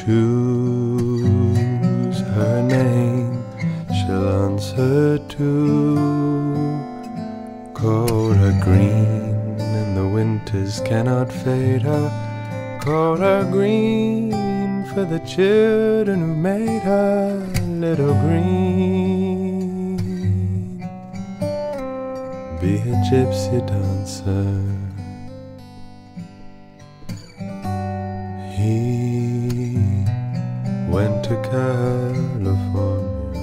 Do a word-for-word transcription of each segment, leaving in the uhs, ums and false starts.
choose her name, she'll answer too. Call her green, and the winters cannot fade her. Call her green for the children who made her little green. Be a gypsy dancer. He went to California,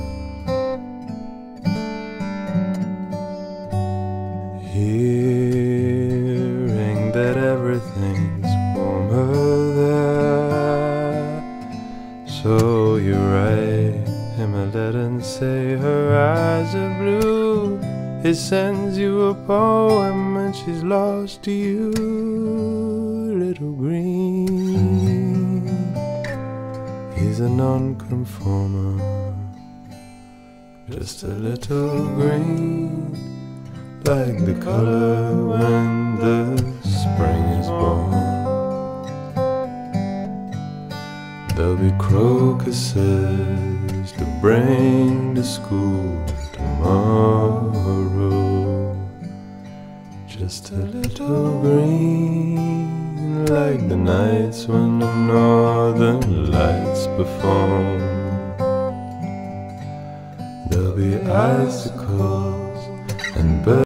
hearing that everything's warmer there. So you write him a letter and say her eyes are blue. He sends you a poem and she's lost to you, little green. He's a nonconformer, just a little green, like the color when the spring is born. There'll be crocuses to bring to school tomorrow. Just a little green, like the nights when the northern lights perform. There'll be icicles and birds.